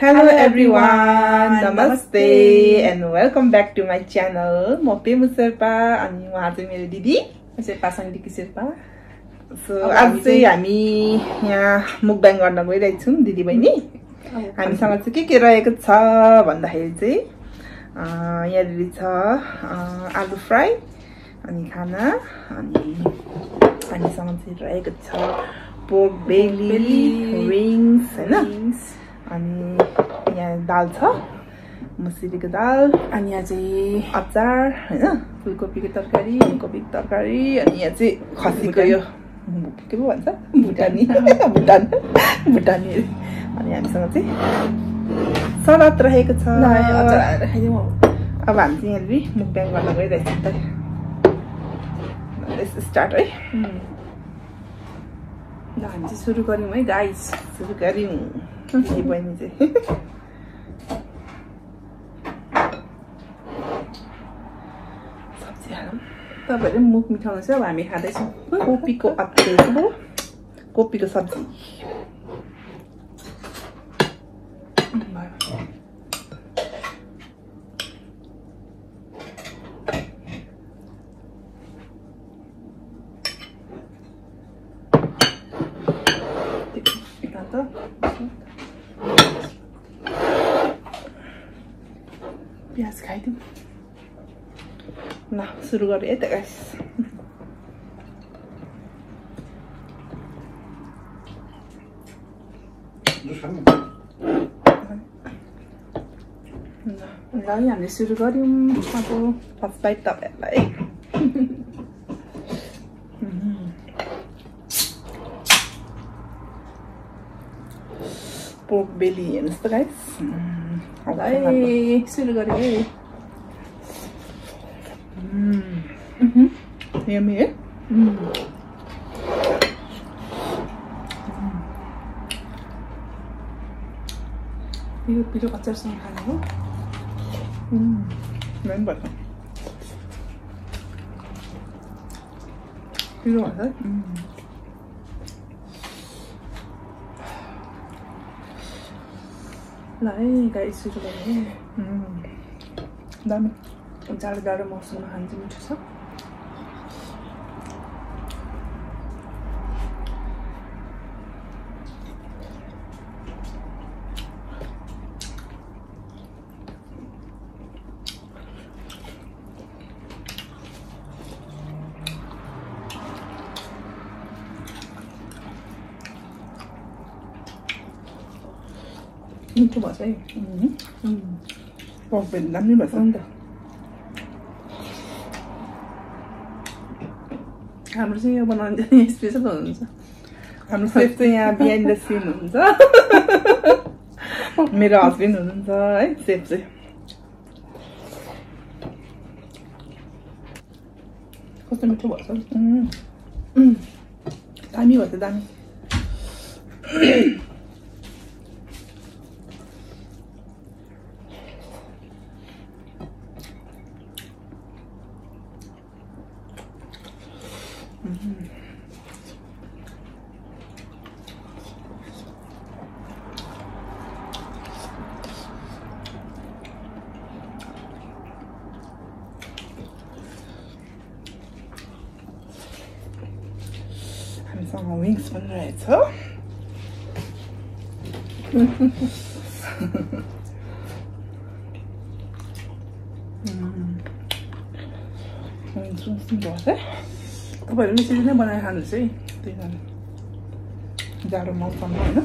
Hello everyone, Namaste and welcome back to my channel. म पेमु शेर्पा अनि उहाँ चाहिँ मेरो दिदी शेर्पा सङ्गीकी शेर्पा। सो आज चाहिँ हामी यहाँ मुकबाङ गर्न गइरहेको छौं दिदी बहिनी। हामीसँग चाहिँ के रहेको छ भन्दाखेरि चाहिँ यहाँ दिदी छ आलु फ्राई अनि खाना अनि हामीसँग चाहिँ रहेको छ पोर्क बेली विंग्स हैन अनि यहाँ दाल छ मुसुरीको दाल अनि यहाँ चाहिँ अचार हैन फुलकोपीको तरकारी कोपीको तरकारी अनि यहाँ चाहिँ खसीको यो के पो भन्छ भुटानी भुटानी अनि हामीसँग चाहिँ सलाद रहेको छ ल अचार खाइदिउँ। अब हामी चाहिँ यहाँ मुकबाङ गर्न गइरहेको छौँ त लेट्स स्टार्ट है। ल हामी चाहिँ सुरु गर्यौँ है गाइस, सुरु गर्यौँ यही बहिनी चाहिँ सब्जी हालौँ। तपाईँहरू मुख मिठाउनुहोस् अब हामी खाँदैछौँ कोपीको अचार कोपीको सब्जी प्याज खाइदिउँ। ल सुरु गरे है त गाइस। ल हामीले सुरु गर्यौँ। अब फर्स्ट बाइट तपाईहरुलाई पोर्क बेली हेर्नुस् त गाइस। सुरु गऱ्यो है। यम्मी है। यो पिरो अचारसँग खाने हो। मन पर्छ पिरो अचार। ल है गाइस सुरु गऱ्यो है। दामी जाडो जाडो मौसममा खानु चाहिँ मिठो छ। मिठो भएछ है। पोर्क बेली दामी भएछ नि त। हाम्रो चाहिँ यो बनाउनु चाहिँ स्पेसल हुनुहुन्छ। हाम्रो सेफ चाहिँ यहाँ बिहाइन्ड द सिन हुनुहुन्छ। मेरो हस्बेन्ड हुनुहुन्छ है सेफ चाहिँ। कस्तो मिठो भएछ। दामी भएछ दामी। हामीसँग विङ्स पनि रहेछ। तपाईँहरू यसरी नै बनाएर खानुहोस् है। त्यही कारण जाडो मौसममा होइन।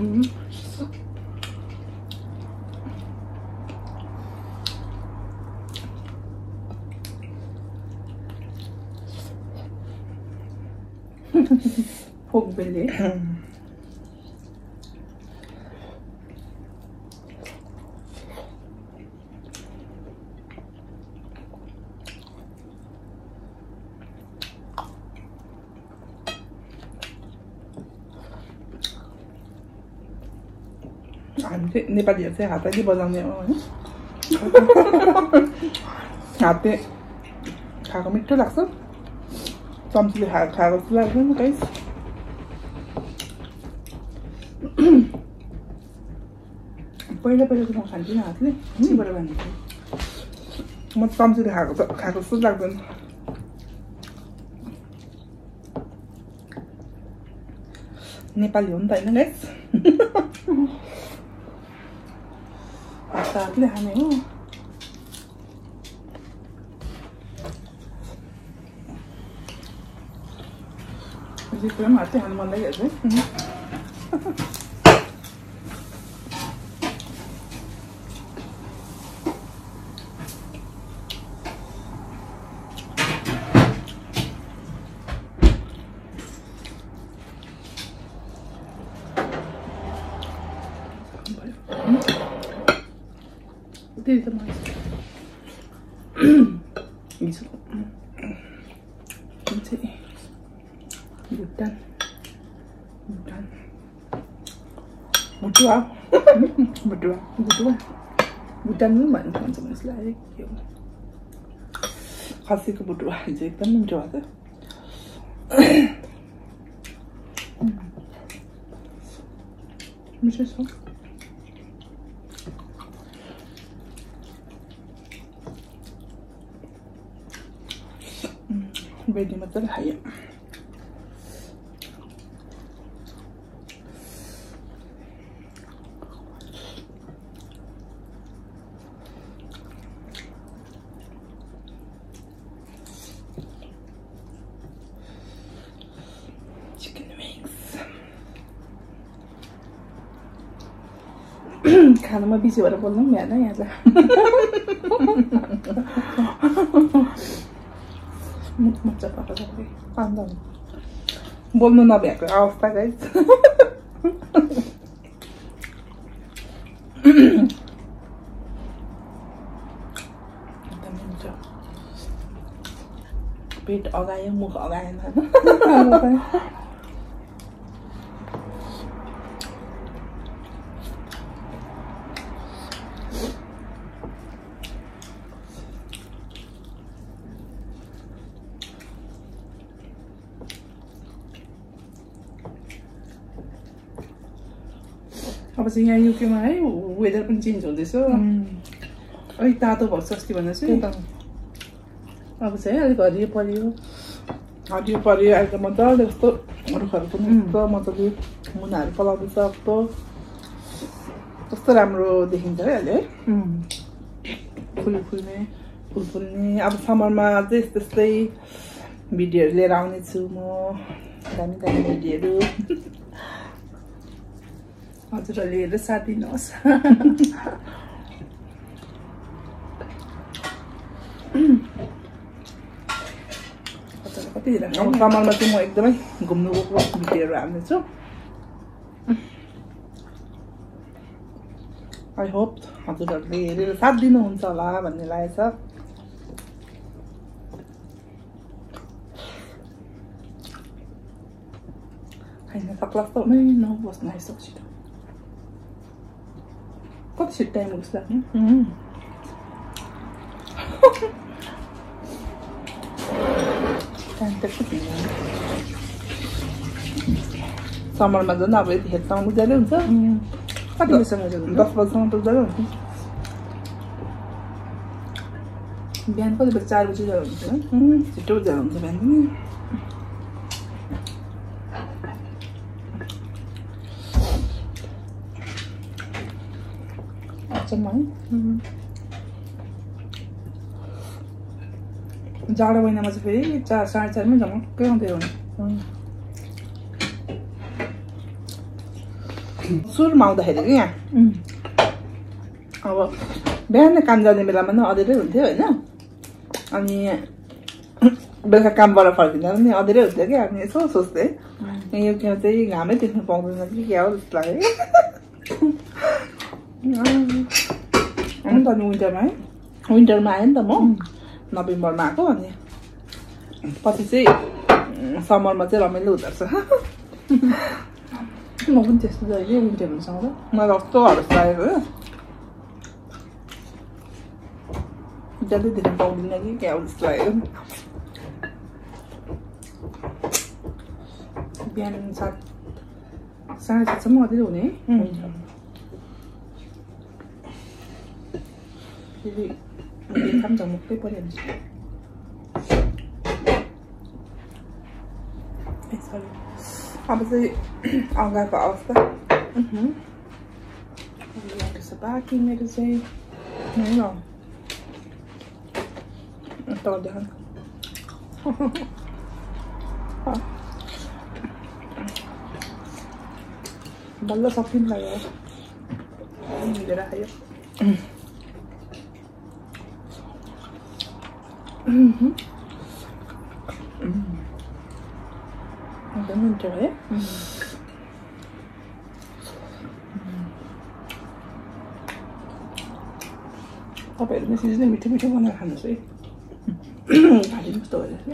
पोर्क बेली हामी चाहिँ नेपालीहरू चाहिँ हातले बजाउने हो होइन। हातले खाएको मिठो लाग्छ। चम्चीले खाएको जस्तो लाग्दैन गाइस। पहिला पहिला त म खान्थिनँ हातले चिबाट बाँध्थेँ म चम्चीले खाएको जस्तो लाग्दैन नेपाली हो नि त होइन गाइस हातले खाने हो जित्रो पनि हातले खानु मन लागिहाल्छ त्यही त मलाई हिजो भुटान भुटुवा भुटुवा भुटुवा भुटान पनि भन्छ मान्छेलाई के हो खसीको भुटुवा हिजो एकदम मिठो भएको थियो मिठो छ बेटी मजाले खायो चिकन विङ्स खानुमा बिजी भएर बोल्नु पनि भएन यहाँ मजा पाएको छ बोल्नु नभ्याएको अवस्था गाइस पेट अगायो मुख अगाएन अब चाहिँ यहाँ युकेमा है वेदर पनि चेन्ज हुँदैछ अलिक तातो भएको छ अस्ति भन्दा चाहिँ अब चाहिँ अलिक हरियो परियो अहिले त मजाले कस्तो रुखहरू पनि मजाले मुनाहरू पलाउँदैछ कस्तो कस्तो राम्रो देखिन्छ है अहिले है फुल फुल्ने अब समरमा चाहिँ त्यस्तै भिडियोहरू लिएर आउनेछु म दामी दामी भिडियोहरू हजुरहरूले हेरेर साथ दिनुहोस् कति समरमा चाहिँ म एकदमै घुम्नु गएको भिडियोहरू हाल्नेछु आई होप हजुरहरूले हेरेर साथ दिनुहुन्छ होला भन्ने लागेको छ खाइन सक्ला जस्तो नै नबस्नु आइसक्यो छिटो कति छिटो टाइम जस्तो लाग्ने टाइम त समरमा झन् अब यतिखेरसम्म उज्यालै हुन्छ कति बजीसम्म 10 बजीसम्म त उज्यालै हुन्छ बिहान कति बजी 4 बजी हुन्छ छिटो उज्यालो हुन्छ बिहान पनि जाडो महिनामा चाहिँ फेरि 4 साढे 4 मै झमक्कै आउँदै हो सुरुमा आउँदाखेरि क्या यहाँ अब बिहान काम जाने बेलामा नै अँधेरै हुन्थ्यो होइन अनि बेलुका कामबाट फर्किँदा पनि अँधेरै हुन्थ्यो क्या अनि यसो सोच्थेँ यो क्या चाहिँ घामै देख्न पाउँदैन कि क्या हो जस्तो लाग्यो अन्त अनि विन्टरमा आएँ नि त म नोभेम्बरमा आएको अनि पछि चाहिँ समरमा चाहिँ रमाइलो हुँदो रहेछ म पनि त्यस्तो जहिले विन्टर हुन्छसँग मलाई कस्तो हरस लागेको हो ज्यादै देख्न पाउँदिनँ कि क्या हो जस्तो लाग्यो बिहान 7 साढे 7 सम्म अँधेरै हुने है फेरि खाम झमुक्कै पर्यो नि अब चाहिँ अगाको अवस्था बाँकी मेरो चाहिँ तर्दैन बल्ल सकिन लाग्यो मिलेर खायो एकदम मिठो है तपाईँहरू यसरी नै मिठो मिठो बनाएर खानुहोस् है घाँटी कस्तो भइरहेको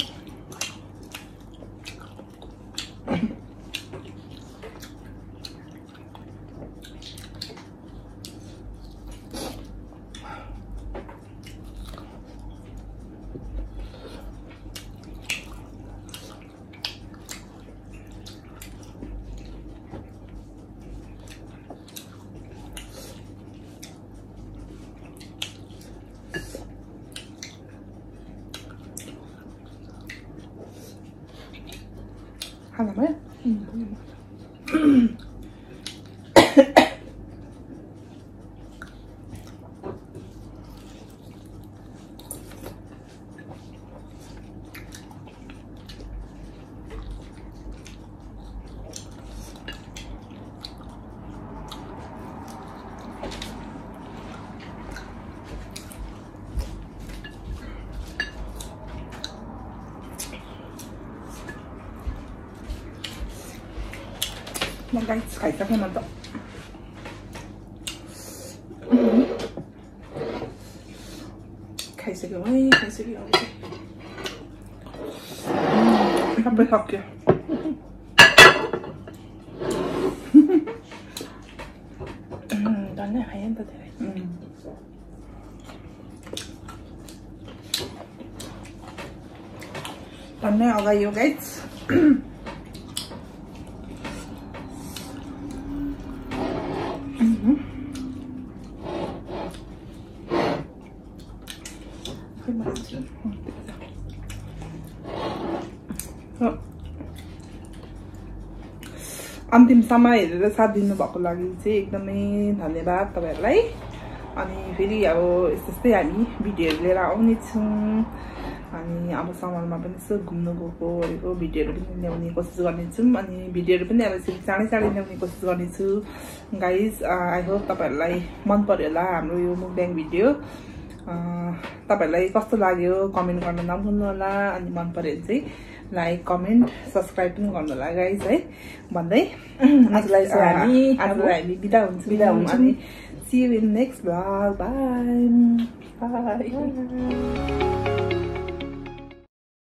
하나만? Guys, खाइसकेँ त खाइसक्यो है खाइसक्यो सबै सक्यो डल्लै खायो नि त धेरै टन्नै अगायो गाइस अन्तिमसम्म हेरेर साथ दिनुभएको लागि चाहिँ एकदमै धन्यवाद तपाईहरुलाई अनि फेरि अब यस्तै हामी भिडियोहरु लिएर आउने छौं अनि अब समरमा पनि यसो घुम्नु गएको भिडियोहरु पनि ल्याउने कोसिस गर्ने छौं अनि भिडियोहरु पनि अब यसरी चाँडै ल्याउने कोसिस गर्ने छु गाइस आई होप तपाईहरुलाई मन पर्यो होला हाम्रो यो मुकब्याङ भिडियो तपाईहरुलाई कस्तो लाग्यो कमेन्ट गर्न नभुल्नु होला अनि मन पर्यो भने चाहिँ लाइक कमेन्ट सब्स्क्राइब पनि गर्नु होला गाइस है भन्दै आजलाई हामी बिदा हुन्छौं अनि see you in next vlog bye